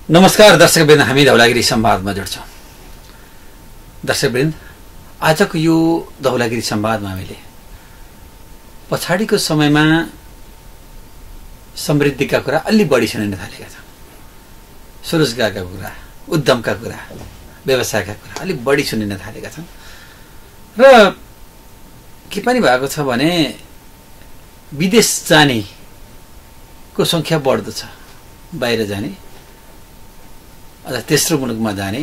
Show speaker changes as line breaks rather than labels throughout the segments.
नमस्कार दर्शकवृन्द, हामी धौलागिरी संवादमा जोड्छौँ। दर्शकवृन्द, आजको यो धौलागिरी संवादमा हामीले पछाडिको समयमा समृद्धिका कुरा अलि बढी सुनिन थालेका छौँ। स्वरोजगारका कुरा, उद्यमका कुरा, व्यवसायका कुरा अलि बढी सुनिन थालेका छौँ। र के पनि भएको छ भने विदेश जानेको सङ्ख्या बढ्दो छ। बाहिर जाने अझ तेस्रो मुलुकमा जाने,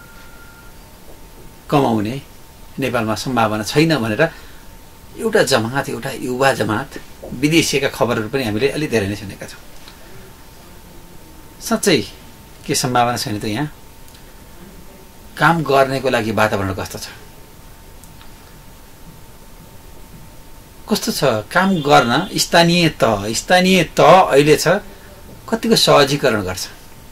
कमाउने नेपालमा सम्भावना छैन भनेर एउटा जमात, एउटा युवा जमात विदेशीका खबरहरू पनि हामीले अलि धेरै नै सुनेका छौँ। साँच्चै के सम्भावना छैन त? यहाँ काम गर्नेको लागि वातावरण कस्तो छ? कस्तो छ काम गर्न? स्थानीय तह अहिले छ कतिको सहजीकरण गर्छ?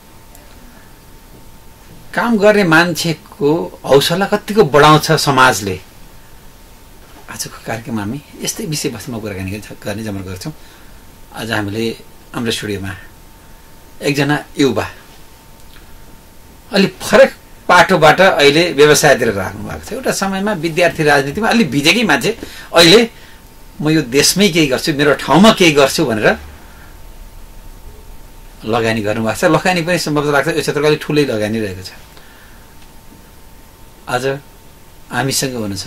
काम गर्ने मान्छेको हौसला कतिको बढाउँछ समाजले? आजको कार्यक्रममा हामी यस्तै विषयवस्तुमा कुराकानी गर्ने जमर्को गर्छौँ। आज हामीले हाम्रो स्टुडियोमा एकजना युवा अलि फरक पाटोबाट अहिले व्यवसायतिर राख्नु भएको छ। एउटा समयमा विद्यार्थी राजनीतिमा अलि भिजेकै मान्छे अहिले म यो देशमै केही गर्छु, मेरो ठाउँमा केही गर्छु भनेर लगानी गर्नुभएको छ। लगानी पनि सम्भवतः लाग्छ यो क्षेत्रको अलिक ठुलै लगानी रहेको छ। आज हामीसँग हुनुहुन्छ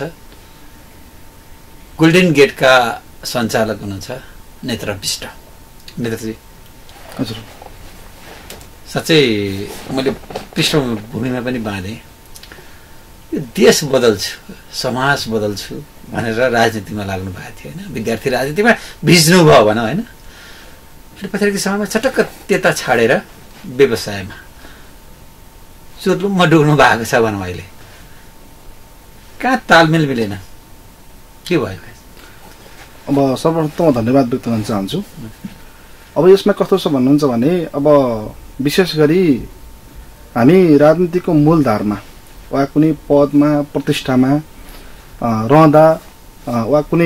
गोल्डन गेटका सञ्चालक हुनुहुन्छ नेत्र विष्ट। नेत्रजी,
हजुर,
साँच्चै मैले पृष्ठभूमिमा पनि बाँधेँ, यो देश बदल्छु, समाज बदल्छु भनेर राजनीतिमा लाग्नु भएको थियो होइन? विद्यार्थी राजनीतिमा भिज्नुभयो भनौँ होइन? पछाडिको समयमा चटक्क त्यता छाडेर व्यवसायमा चुर्लुममा डुब्नु भएको छ भनौँ। अहिले कहाँ तालमेल मिलेन? के भयो?
अब सर्वप्रथम धन्यवाद व्यक्त गर्न चाहन्छु। अब यसमा कस्तो छ भन्नुहुन्छ भने अब विशेष गरी हामी राजनीतिको मूलधारमा वा कुनै पदमा प्रतिष्ठामा रहँदा वा कुनै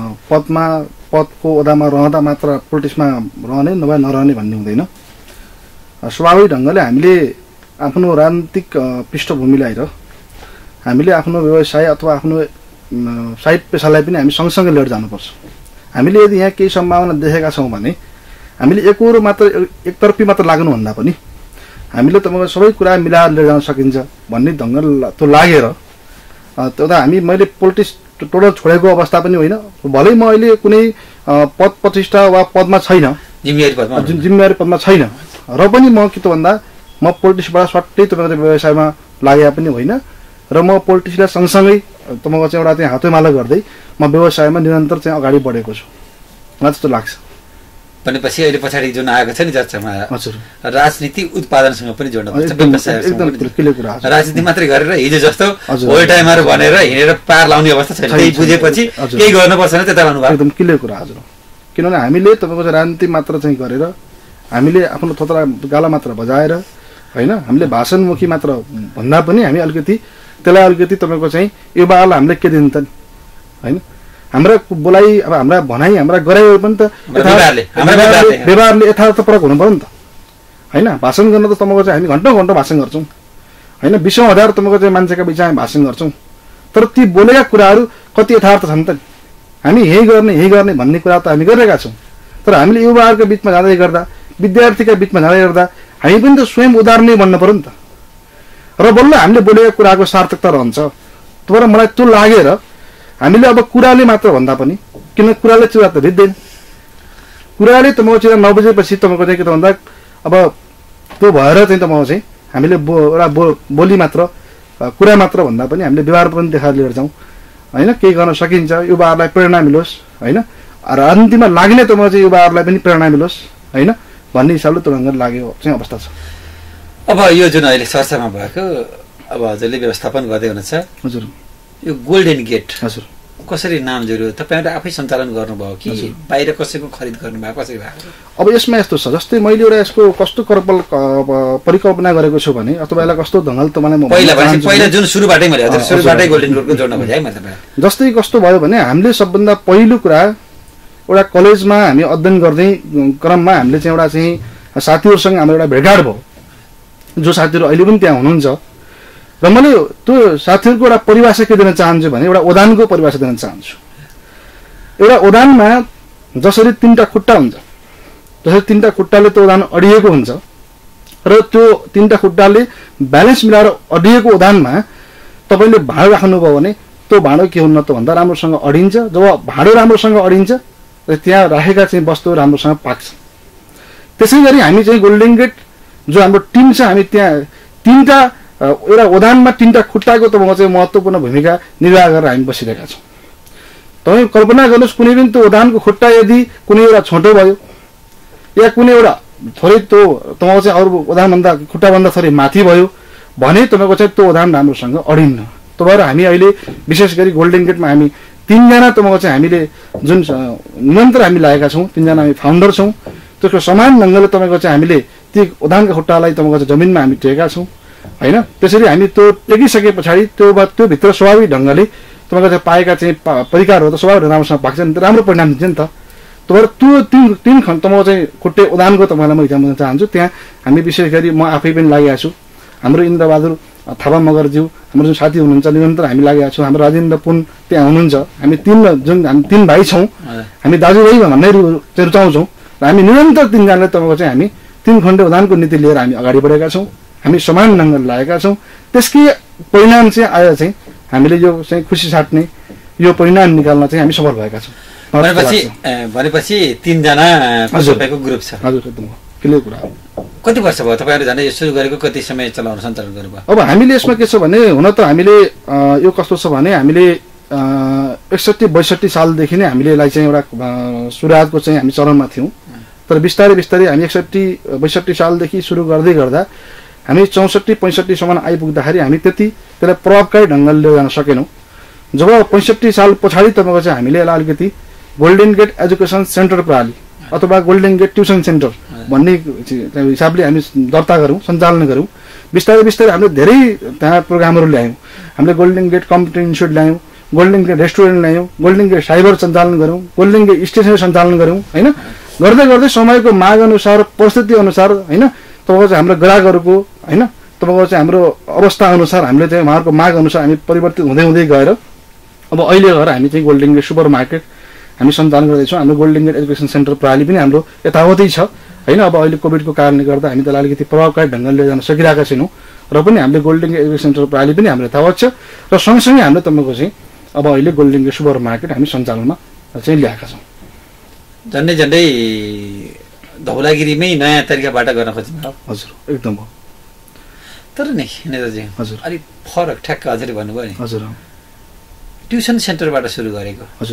पदको ओदामा रहँदा मात्र पोलिटिक्समा रहने नभए नरहने भन्ने हुँदैन। स्वाभाविक ढङ्गले हामीले आफ्नो राजनीतिक पृष्ठभूमिलाई र हामीले आफ्नो व्यवसाय अथवा आफ्नो साइड पेसालाई पनि हामी सँगसँगै लिएर जानुपर्छ। हामीले यदि यहाँ केही सम्भावना देखेका छौँ भने हामीले एकतर्फी मात्र लाग्नुभन्दा पनि हामीले तपाईँको सबै कुरा मिलाएर लिएर जान सकिन्छ भन्ने ढङ्ग त्यो लागेर त्यो हामी मैले पोलिटिक्स टोटल छोडेको अवस्था पनि होइन। भलै म अहिले कुनै पद प्रतिष्ठा वा पदमा छैन, जिम्मेवारी पदमा छैन र पनि म के त भन्दा म पोलिटिक्सबाट सट्टै तपाईँको व्यवसायमा लागेका पनि होइन र म पोलिटिक्सलाई सँगसँगै तपाईँको चाहिँ एउटा चाहिँ हातैमाला गर्दै म व्यवसायमा निरन्तर चाहिँ अगाडि बढेको छु। मलाई त्यस्तो लाग्छ।
भनेपछि अहिले पछाडि जुन आएको छ नि चर्चामा,
हजुर,
राजनीति उत्पादनसँग पनि जोड्नु पर्छ। राजनीति मात्रै गरेर हिजो जस्तो ओल्ड टाइमर भनेर हिँडेर पार लाउने अवस्था छैन। केही बुझेपछि केही गर्नुपर्छ नि त्यता लानु भयो।
एकदम क्लियर कुरा हजुर। किनभने हामीले तपाईँको चाहिँ राजनीति मात्र चाहिँ गरेर हामीले आफ्नो थोत्रा गाला मात्र बजाएर होइन, हामीले भाषणमुखी मात्र भन्दा पनि हामी अलिकति त्यसलाई अलिकति तपाईँको चाहिँ युवाहरूलाई हामीले के दिन्छ नि होइन? हाम्रा बोलाइ अब हाम्रा भनाइ हाम्रा गराइहरू पनि त व्यवहारले यथार्थपरक हुनु पर्यो नि त होइन? भाषण गर्न त तपाईँको चाहिँ हामी घन्टौँ भाषण गर्छौँ होइन? 20,000 तपाईँको चाहिँ मान्छेका बिचमा भाषण गर्छौँ, तर ती बोलेका कुराहरू कति यथार्थ छन् त? हामी यही गर्ने भन्ने कुरा त हामी गरिरहेका छौँ, तर हामीले युवाहरूको बिचमा जाँदै गर्दा, विद्यार्थीका बिचमा जाँदै गर्दा हामी पनि त स्वयं उदाहरणीय बन्नु पर्यो नि त। र बल्ल हामीले बोलेको कुराको सार्थकता रहन्छ। तर मलाई त्यो लागेर हामीले अब कुराले मात्र भन्दा पनि, किन कुराले चिरा त भित्दैन, कुराले तपाईँको चिरा 9 बजेपछि तपाईँको चाहिँ के त भन्दा अब त्यो भएर चाहिँ तपाईँको चाहिँ हामीले एउटा बोली मात्र कुरा मात्र भन्दा पनि हामीले व्यवहार पनि देखाएर लिएर जाउँ होइन? केही गर्न सकिन्छ, युवाहरूलाई प्रेरणा मिलोस् होइन? राजनीतिमा लाग्ने तपाईँको चाहिँ युवाहरूलाई पनि प्रेरणा मिलोस् होइन भन्ने हिसाबले त्यो ढङ्गले लागेको चाहिँ अवस्था छ।
अब यो जुन अहिले चर्चामा भएको, अब हजुरले व्यवस्थापन गर्दै हुनुहुन्छ,
हजुर,
यो गोल्डन गेट
हजुर
कसरी नाम जोड्यो? तपाईँले आफै सञ्चालन गर्नुभयो कि बाहिर कसैको खरिद गर्नुभयो? कसरी भएको?
अब यसमा यस्तो छ, जस्तै मैले एउटा यसको कस्तो परिकल्पना गरेको छु भने अथवा यसलाई कस्तो ढङ्गले तपाईँलाई
पहिला जुन सुरुबाटै मैले सुरुबाटै गोल्डन गेटको जोड्न खोजेँ है मैले।
जस्तै कस्तो भयो भने हामीले सबभन्दा पहिलो कुरा एउटा कलेजमा हामी अध्ययन गर्दै क्रममा हामीले चाहिँ एउटा चाहिँ साथीहरूसँग हाम्रो एउटा भेटघाट भयो। जो साथीहरू अहिले पनि त्यहाँ हुनुहुन्छ र मैले त्यो साथीहरूको एउटा परिभाषा के दिन चाहन्छु भने एउटा उदानको परिभाषा दिन चाहन्छु। एउटा उदानमा जसरी 3टा खुट्टा हुन्छ, जसरी 3टा खुट्टाले त्यो उदान अडिएको हुन्छ र त्यो 3टा खुट्टाले ब्यालेन्स मिलाएर अडिएको उदानमा तपाईँले भाँडो राख्नुभयो भने त्यो भाँडो के हुन्न त भन्दा राम्रोसँग अडिन्छ। जब भाँडो राम्रोसँग अडिन्छ र त्यहाँ राखेका चाहिँ वस्तुहरू राम्रोसँग पाक्छ। त्यसै गरी हामी चाहिँ गोल्डन गेट जो हाम्रो टिम छ, हामी त्यहाँ 3टा एउटा उदानमा 3टा खुट्टाको तपाईँको चाहिँ महत्त्वपूर्ण भूमिका निर्वाह गरेर हामी बसिरहेका छौँ। तपाईँ कल्पना गर्नुहोस् कुनै पनि त्यो उदानको खुट्टा यदि कुनै एउटा छोटो भयो या कुनै एउटा थोरै त्यो तपाईँको चाहिँ अरू उदानभन्दा खुट्टाभन्दा थोरै माथि भयो भने तपाईँको चाहिँ त्यो उदान राम्रोसँग अडिन्न। त्यो भएर हामी अहिले विशेष गरी गोल्डन गेटमा हामी 3जना तपाईँको चाहिँ हामीले जुन निरन्तर हामी लागेका छौँ, 3जना हामी फाउन्डर छौँ। त्यसको समान ढङ्गले तपाईँको चाहिँ हामीले ती उदानका खुट्टालाई तपाईँको चाहिँ जमिनमा हामी टेकेका छौँ होइन। त्यसरी हामी त्यो टेकिसके पछाडि त्यो भित्र स्वाभाविक ढङ्गले तपाईँको चाहिँ पाएका चाहिँ परिकारहरू त स्वाभाविक राम्रोसँग पाक्छ नि त, राम्रो परिणाम दिन्छ नि त। त्यो भएर त्यो तीन खण्ड तपाईँको चाहिँ खुट्टे उदानको तपाईँलाई म इक्जाम दिन चाहन्छु। त्यहाँ हामी विशेष गरी म आफै पनि लागेका छु, हाम्रो इन्द्रबहादुर थापा मगरज्यू हाम्रो जुन साथी हुनुहुन्छ निरन्तर हामी लागेका छौँ, हाम्रो राजेन्द्र पुन त्यहाँ हुनुहुन्छ। हामी हामी 3 भाइ छौँ, हामी दाजुभाइ भन्ने रुचाउँछौँ र हामी निरन्तर 3जनाले तपाईँको चाहिँ हामी 3 खण्ड उदानको नीति लिएर हामी अगाडि बढेका छौँ। हामी समान ढङ्गले लागेका छौँ। त्यसकै परिणाम चाहिँ आएर चाहिँ हामीले यो चाहिँ खुसी साट्ने यो परिणाम निकाल्न चाहिँ हामी सफल भएका छौँ।
भनेपछि 3जना तपाईँको ग्रुप छ।
हजुर एकदम क्लियर कुरा हो।
कति वर्ष भयो तपाईँहरू झन् यो सुरु गरेको, कति समय चलाउन सञ्चालन गर्नुभयो?
अब हामीले यसमा के छ भने हुन त हामीले यो कस्तो छ भने हामीले 61-62 सालदेखि नै हामीले यसलाई चाहिँ एउटा सुरुवातको चाहिँ हामी चरणमा थियौँ। तर बिस्तारै बिस्तारै हामी 61-62 सालदेखि सुरु गर्दै गर्दा हामी 64-65सम्म आइपुग्दाखेरि हामी त्यसलाई प्रभावकारी ढङ्गले लिएर जान सकेनौँ। जब 65 साल पछाडि तपाईँको चाहिँ हामीले यसलाई अलिकति गोल्डन गेट एजुकेसन सेन्टर प्रणाली अथवा गोल्डन गेट ट्युसन सेन्टर भन्ने हिसाबले हामी दर्ता गरौँ, सञ्चालन गरौँ। बिस्तारै बिस्तारै हामीले धेरै त्यहाँ प्रोग्रामहरू ल्यायौँ। हामीले गोल्डन गेट कम्प्युटर इन्स्टिट्युट ल्यायौँ, गोल्डन गेट रेस्टुरेन्ट ल्यायौँ, गोल्डन गेट साइबर सञ्चालन गरौँ, गोल्डन गेट स्टेसनरी सञ्चालन गरौँ होइन। गर्दै गर्दै समयको माग अनुसार परिस्थिति अनुसार होइन तपाईँको चाहिँ हाम्रो ग्राहकहरूको होइन तपाईँको चाहिँ हाम्रो अवस्था अनुसार हामीले चाहिँ उहाँहरूको माग अनुसार हामी परिवर्तित हुँदै हुँदै गएर अब अहिले गएर हामी चाहिँ गोल्डन गेट सुपर मार्केट हामी सञ्चालन गर्दैछौँ। हाम्रो गोल्डन गेट एजुकेसन सेन्टर प्रणाली पनि हाम्रो यथावतै छ होइन। अब अहिले कोभिडको कारणले गर्दा हामी त्यसलाई अलिकति प्रभावकारी ढङ्गले लिएर जान सकिरहेका छैनौँ र पनि हामीले गोल्डन गेट एजुकेसन सेन्टर प्रणाली पनि हाम्रो यथावत छ र सँगसँगै हामीले तपाईँको चाहिँ अब अहिले गोल्डन गेट सुपर मार्केट हामी सञ्चालनमा चाहिँ ल्याएका छौँ।
झन्डै झन्डै धौलागिरीमै नयाँ तरिकाबाट गर्न खोज्नु?
हजुर एकदम हो।
तर नि नेताजी
हजुर
अलिक फरक ठ्याक्क हजुरले भन्नुभयो नि।
हजुर
ट्युसन सेन्टरबाट सुरु गरेको,
हजुर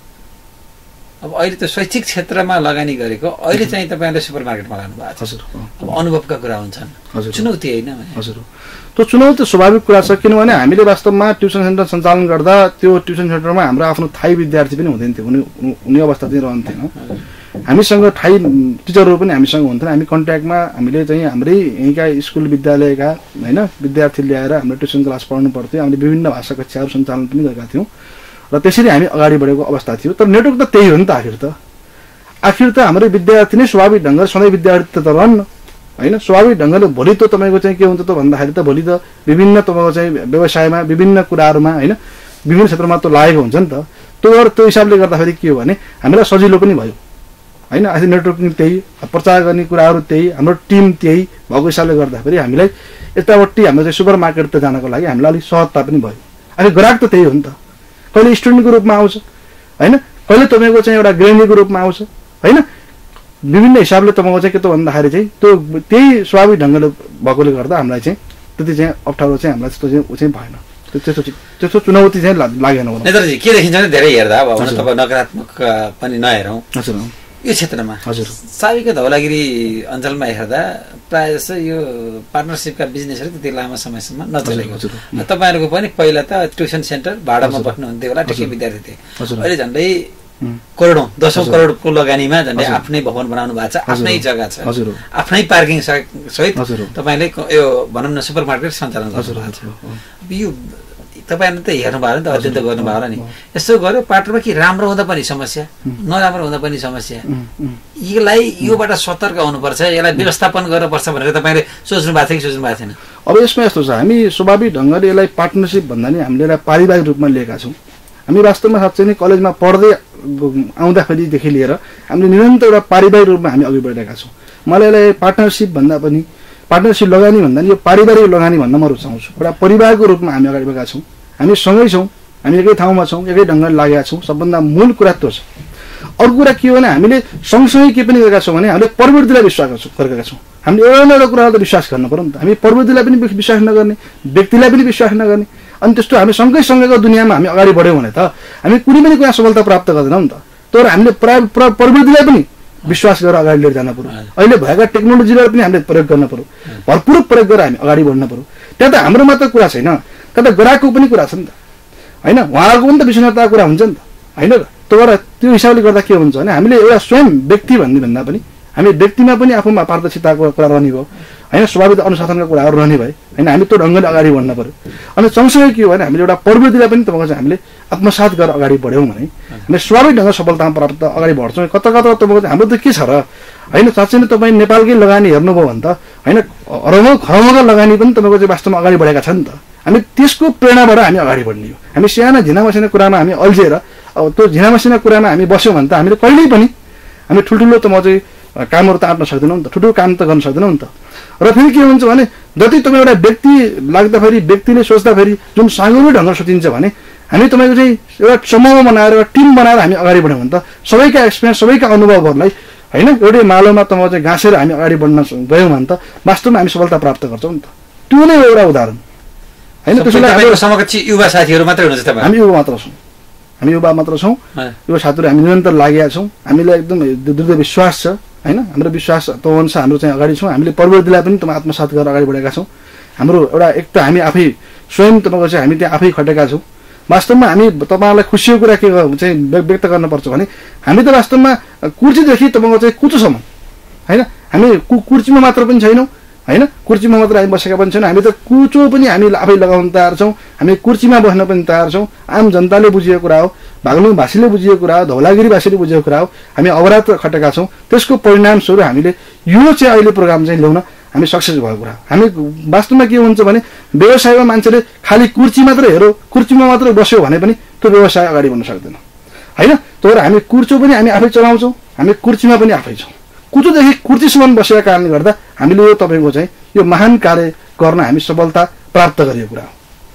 अब अहिले त शैक्षिक क्षेत्रमा लगानी गरेको, अहिले चाहिँ तपाईँहरूले सुपर मार्केटमा लानु भएको छ।
हजुर
अब अनुभवका कुरा हुन्छन्, चुनौती होइन?
हजुर त्यो चुनौती स्वाभाविक कुरा छ, किनभने हामीले वास्तवमा ट्युसन सेन्टर सञ्चालन गर्दा त्यो ट्युसन सेन्टरमा हाम्रो आफ्नो थाई विद्यार्थी पनि हुँदैन थियो, हुने अवस्था चाहिँ रहन्थेन। हामीसँग थाई टिचरहरू पनि हामीसँग हुन्थेन। हामी कन्ट्याक्टमा हामीले चाहिँ हाम्रै यहीँका स्कुल विद्यालयका होइन विद्यार्थी ल्याएर हाम्रो ट्युसन क्लास पढ्नु पर्थ्यो। हामीले विभिन्न भाषा कक्षाहरू सञ्चालन पनि गरेका थियौँ र त्यसरी हामी अगाडि बढेको अवस्था थियो। तर नेटवर्क त त्यही हो नि त, आखिर त हाम्रो विद्यार्थी नै स्वाभाविक ढङ्गले सधैँ विद्यार्थी त रहन्न होइन। स्वाभाविक ढङ्गले भोलि त तपाईँको चाहिँ के हुन्छ त भन्दाखेरि त भोलि त विभिन्न तपाईँको चाहिँ व्यवसायमा विभिन्न कुराहरूमा होइन विभिन्न क्षेत्रमा त लागेको हुन्छ नि त। त्यो हिसाबले गर्दाखेरि के हो भने हामीलाई सजिलो पनि भयो होइन। अहिले नेटवर्किङ त्यही, प्रचार गर्ने कुराहरू त्यही, हाम्रो टिम त्यही भएको हिसाबले गर्दाखेरि हामीलाई यतापट्टि हाम्रो चाहिँ सुपर मार्केट त जानको लागि हामीलाई अलिक सहजता पनि भयो। अहिले ग्राहक त त्यही हो नि त, कहिले स्टुडेन्टको रूपमा आउँछ होइन, कहिले तपाईँको चाहिँ एउटा गृहिणीको रूपमा आउँछ होइन। विभिन्न हिसाबले तपाईँको चाहिँ के त भन्दाखेरि चाहिँ त्यो त्यही स्वाभाविक ढङ्गले भएकोले गर्दा हामीलाई चाहिँ त्यति चाहिँ अप्ठ्यारो चाहिँ हामीलाई त्यस्तो चाहिँ ऊ चाहिँ भएन, त्यस्तो चुनौती चाहिँ लागेन।
नेताजी के देखिन्छ भने धेरै हेर्दा अब तपाईँ नकारात्मक पनि नहेरौँ हजुर यो क्षेत्रमा। हजुर साविका धौलागिरी अञ्चलमा हेर्दा प्रायः जस्तो यो पार्टनरसिपका बिजनेसहरू त्यति लामो समयसम्म नचलेको। तपाईँहरूको पनि पहिला त ट्युसन सेन्टर भाडामा बस्नुहुन्थ्यो होला, ठिकै विद्यार्थी थिए। अहिले झन्डै करोडौँ 10 करोडको लगानीमा झन्डै आफ्नै भवन बनाउनु भएको छ, आफ्नै जग्गा छ, आफ्नै पार्किङ सहित तपाईँले यो भनौँ न सुपर मार्केट सञ्चालन गर्नुभएको छ। यो तपाईँहरूले त हेर्नुभयो नि त, अध्ययन त गर्नुभयो होला नि। यसो गर्यो पाटोमा कि राम्रो हुँदा पनि समस्या, नराम्रो हुँदा पनि समस्या, यसलाई योबाट सतर्क हुनुपर्छ, यसलाई व्यवस्थापन गर्नुपर्छ भनेर तपाईँले सोच्नु भएको थियो कि सोच्नु भएको थिएन?
अब यसमा यस्तो छ, हामी स्वाभाविक ढङ्गले यसलाई पार्टनरसिप भन्दा नि हामीले यसलाई पारिवारिक रूपमा लिएका छौँ। हामी वास्तवमा साँच्चै नै कलेजमा पढ्दै आउँदाखेरिदेखि लिएर हामीले निरन्तर एउटा पारिवारिक रूपमा हामी अघि बढिरहेका छौँ। मलाई यसलाई पार्टनरसिप भन्दा पनि, पार्टनरसिप लगानी भन्दा नि यो पारिवारिक लगानी भन्न म रुचाउँछु। एउटा परिवारको रूपमा हामी अगाडि बढेका छौँ, हामी सँगै छौँ, हामी एकै ठाउँमा छौँ, एकै ढङ्गले लागेका छौँ। सबभन्दा मूल कुरा त्यो छ। अर्को कुरा के हो भने हामीले सँगसँगै के पनि गरेका छौँ भने हामीले प्रवृत्तिलाई विश्वास गरेका छौँ। हामीले एउटा कुरालाई त विश्वास गर्नु पर्यो नि त। हामी प्रवृत्तिलाई पनि विश्वास नगर्ने, व्यक्तिलाई पनि विश्वास नगर्ने, अनि त्यस्तो हामी सँगैसँगैको दुनियाँमा हामी अगाडि बढ्यौँ भने त हामी कुनै पनि कुरा सफलता प्राप्त गर्दैनौँ नि त। तर हामीले प्रवृत्तिलाई पनि विश्वास गरेर अगाडि लिएर जानु पर्यो। अहिले भएका टेक्नोलोजीलाई पनि हामीले प्रयोग गर्नु पर्यो, भरपूर प्रयोग गरेर हामी अगाडि बढ्नु पर्यो। त्यहाँ त हाम्रो मात्र कुरा छैन, त्यहाँ त ग्राहकको पनि कुरा छ नि त, होइन? उहाँहरूको पनि त विश्वसनीयताको कुरा हुन्छ नि त, होइन र? त्यो हिसाबले गर्दा के हुन्छ भने हामीले एउटा स्वयं व्यक्ति भन्दा पनि हामी व्यक्तिमा पनि आफूमा पारदर्शिताको कुरा रहने भयो, होइन? स्वाभाविक अनुशासनका कुराहरू रहने भए, होइन? हामी त्यो ढङ्गले अगाडि बढ्नु पर्यो। अनि सँगसँगै के हो भने हामीले एउटा प्रवृत्तिलाई पनि तपाईँको चाहिँ हामीले आत्मसात गरेर अगाडि बढ्यौँ भने हामी स्वाभाविक ढङ्गले सफलतामा प्राप्त अगाडि बढ्छौँ। कता कता तपाईँको हाम्रो त के छ र, होइन? साँच्चै नै तपाईँ नेपालकै लगानी हेर्नुभयो भने त, होइन, खरबौँका लगानी पनि तपाईँको चाहिँ वास्तवमा अगाडि बढेका छन् नि त। हामी त्यसको प्रेरणाबाट हामी अगाडि बढ्ने हो। हामी साना झिनामसिना कुरामा हामी अल्झिएर अब त्यो झिनामसिना कुरामा हामी बस्यौँ भने त हामीले कहिल्यै पनि हामी ठुल्ठुलो त म चाहिँ कामहरू त आँट्न सक्दैनौँ नि त, ठुल्ठुलो काम त गर्न सक्दैनौँ नि त। र फेरि के हुन्छ भने जति तपाईँ एउटा व्यक्ति लाग्दाखेरि, व्यक्तिले सोच्दाखेरि जुन साँगुरो ढङ्गले सोचिन्छ भने हामी तपाईँको चाहिँ एउटा समूह बनाएर, एउटा टिम बनाएर हामी अगाडि बढ्यौँ भने त सबैका एक्सपिरियन्स, सबैका अनुभवहरूलाई, होइन, एउटै मालोमा तपाईँ चाहिँ घाँसेर हामी अगाडि बढ्न गयौँ भने त वास्तवमा हामी सफलता प्राप्त गर्छौँ नि त। त्यो नै एउटा उदाहरण, होइन? त्यसैले हाम्रो
समकक्ष युवा साथीहरू मात्रै हुनुहुन्छ तपाईँ?
हामी युवा मात्र छौँ, हामी युवा मात्र छौँ। युवा साथीहरू हामी निरन्तर लागेका छौँ। हामीलाई एकदम दृढ विश्वास छ, होइन? हाम्रो विश्वास त्यो अनुसार हाम्रो चाहिँ अगाडि छौँ। हामीले प्रवृत्तिलाई पनि तपाईँ आत्मसात गरेर अगाडि बढेका छौँ। हाम्रो एउटा एक त हामी आफै स्वयं तपाईँको चाहिँ हामी त्यहाँ आफै खटेका छौँ। वास्तवमा हामी तपाईँहरूलाई खुसीको कुरा के चाहिँ व्यक्त गर्नुपर्छ भने हामी त वास्तवमा कुर्सीदेखि तपाईँको चाहिँ कुचोसम्म, होइन? हामी कुर्सीमा मात्र पनि छैनौँ, होइन? कुर्सीमा मात्र हामी बसेका पनि छैनौँ, हामी त कुचो पनि हामी आफै लगाउन तयार छौँ। हामी कुर्सीमा बस्न पनि तयार छौँ। आम जनताले बुझेको कुरा हो, बागलुङवासीले बुझेको कुरा हो, धौलागिरीवासीले बुझेको कुरा हो। हामी अवरात्र खटेका छौँ। त्यसको परिणामस्वरूप हामीले यो चाहिँ अहिले प्रोग्राम चाहिँ ल्याउन हामी सक्सेस भएको कुरा। हामी वास्तवमा के हुन्छ भने व्यवसायमा मान्छेले खालि कुर्सी मात्र हेरो, कुर्सीमा मात्र बस्यो भने पनि त्यो व्यवसाय अगाडि बढ्न सक्दैन, होइन? तर हामी कुर्चो पनि हामी आफै चलाउँछौँ, हामी कुर्सीमा पनि आफै छौँ। कुचोदेखि कुर्सीसम्म बसेका कारणले गर्दा हामीले यो तपाईँको चाहिँ यो महान कार्य गर्न हामी सफलता प्राप्त गरेको कुरा हो।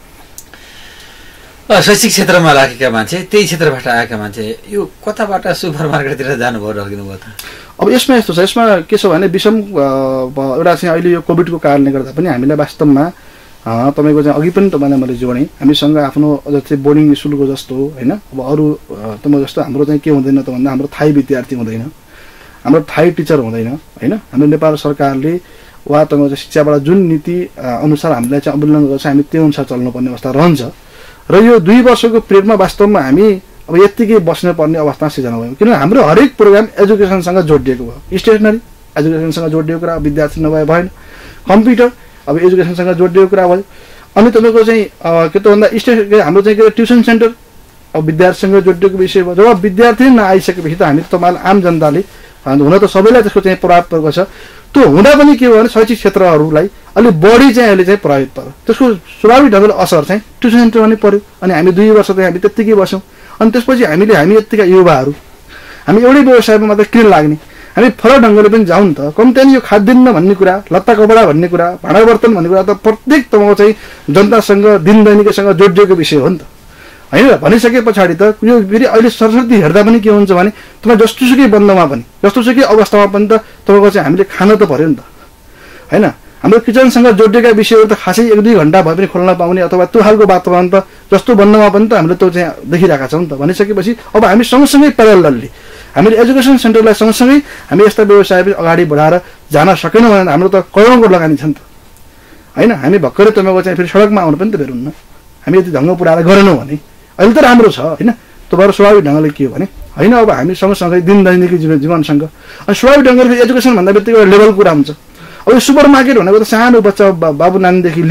शैक्षिक क्षेत्रमा लागेका मान्छे, त्यही क्षेत्रबाट आएका मान्छे यो कताबाट सुपर मार्केटतिर जानुभयो, ढल्किनुभयो त?
अब यसमा यस्तो छ, यसमा के छ भने विषम एउटा चाहिँ अहिले यो कोभिडको कारणले गर्दा पनि हामीलाई वास्तवमा तपाईँको चाहिँ अघि पनि तपाईँलाई मैले जोडेँ, हामीसँग आफ्नो जस्तै बोर्डिङ स्कुलको जस्तो, होइन? अब अरू तपाईँ जस्तो हाम्रो चाहिँ के हुँदैन त भन्दा हाम्रो थाई विद्यार्थी हुँदैन, हाम्रो थाई टिचर हुँदैन, होइन? हाम्रो नेपाल सरकारले वा तपाईँको चाहिँ शिक्षाबाट जुन नीति अनुसार हामीलाई चाहिँ अवलम्बन गर्छ हामी त्यो अनुसार चल्नुपर्ने अवस्था रहन्छ। र यो 2 वर्षको पिरियडमा वास्तवमा हामी अब यत्तिकै बस्नुपर्ने अवस्था सिर्जना भयो, किनभने हाम्रो हरेक प्रोग्राम एजुकेसनसँग जोडिएको भयो। स्टेसनरी एजुकेसनसँग जोडिएको कुरा विद्यार्थी नभए भएन, कम्प्युटर अब एजुकेसनसँग जोडिएको कुरा भयो। अनि तपाईँको चाहिँ के त भन्दा हाम्रो चाहिँ के ट्युसन सेन्टर अब विद्यार्थीसँग जोडिएको विषय भयो। जब विद्यार्थी नआइसकेपछि त हामी तपाईँलाई आम जनताले हुन त सबैलाई त्यसको चाहिँ प्रभाव परेको छ। त्यो हुँदा पनि के भयो भने शैक्षिक क्षेत्रहरूलाई अलिक बढी चाहिँ अहिले चाहिँ प्रभावित पर्यो। त्यसको स्वाभाविक ढङ्गले असर चाहिँ ट्युसन सेन्टरमा नै पर्यो। अनि हामी 2 वर्ष चाहिँ हामी त्यत्तिकै बस्यौँ। अनि त्यसपछि हामी यत्तिका युवाहरू हामी एउटै व्यवसायमा मात्र किन लाग्ने, हामी फरक ढङ्गले पनि जाउँ नि त। कम्ती यो खाद्यान्न भन्ने कुरा, लत्ता कपडा भन्ने कुरा, भाँडा बर्तन भन्ने कुरा त प्रत्येक तपाईँको चाहिँ जनतासँग दिन दैनिकसँग जोडिएको विषय हो नि त, होइन? भनिसके पछाडि त यो फेरि अहिले सरस्वती हेर्दा पनि के हुन्छ भने तपाईँ जस्तोसुकै बन्दमा पनि, जस्तोसुकै अवस्थामा पनि त तपाईँको चाहिँ हामीले खान त पर्यो नि त, होइन? हाम्रो किचनसँग जोडिएका विषयहरू त खासै 1-2 घन्टा भए पनि खोल्न पाउने अथवा त्यो खालको वातावरण त जस्तो बन्दमा पनि त हामीले त्यो चाहिँ देखिरहेका छौँ नि त। भनिसकेपछि अब हामी सँगसँगै प्यारलली हामीले एजुकेसन सेन्टरलाई सँगसँगै हामी यस्ता व्यवसाय पनि अगाडि बढाएर जान सकेनौँ भने हाम्रो त करोडौँको लगानी छ नि त, होइन? हामी भर्खरै तपाईँको चाहिँ फेरि सडकमा आउनु पनि त बेरुन्न, हामी यति ढङ्ग पुऱ्याएर गरेनौँ भने अहिले त राम्रो छ, होइन? तपाईँहरू स्वाभाविक ढङ्गले के हो भने होइन अब हामी सँगसँगै दिन दैनिक जीवनसँग अनि स्वाभाविक ढङ्गले एजुकेसन भन्दा बित्तिकै एउटा लेभल कुरा हुन्छ। अब यो सुपर मार्केट भनेको त सानो बच्चा बाबु नानीदेखि लिएर